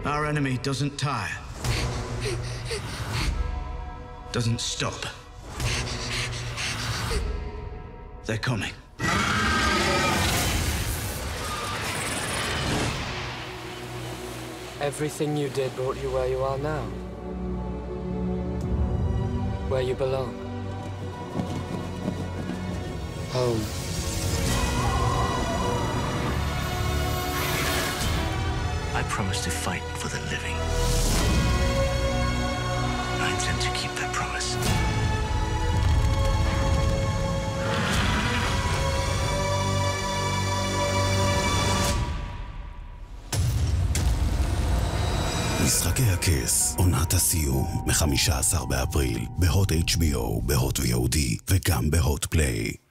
Our enemy doesn't tire. Doesn't stop. They're coming. Everything you did brought you where you are now. Where you belong. Home. I promise to fight for the living. I intend to keep that promise. משחקי הכס, עונת הסיום, מ-15 באפריל, בהוט HBO, בהוט VOD וגם בהוט פליי.